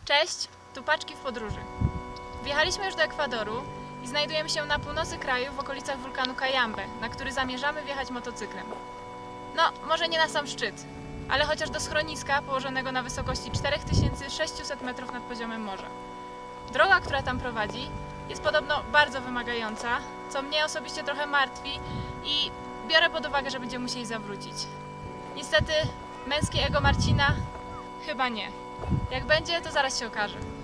Cześć, tu Paczki w podróży. Wjechaliśmy już do Ekwadoru i znajdujemy się na północy kraju w okolicach wulkanu Cayambe, na który zamierzamy wjechać motocyklem. No, może nie na sam szczyt, ale chociaż do schroniska położonego na wysokości 4600 metrów nad poziomem morza. Droga, która tam prowadzi, jest podobno bardzo wymagająca, co mnie osobiście trochę martwi i biorę pod uwagę, że będziemy musieli zawrócić. Niestety, męskie ego Marcina chyba nie. Jak będzie, to zaraz się okaże.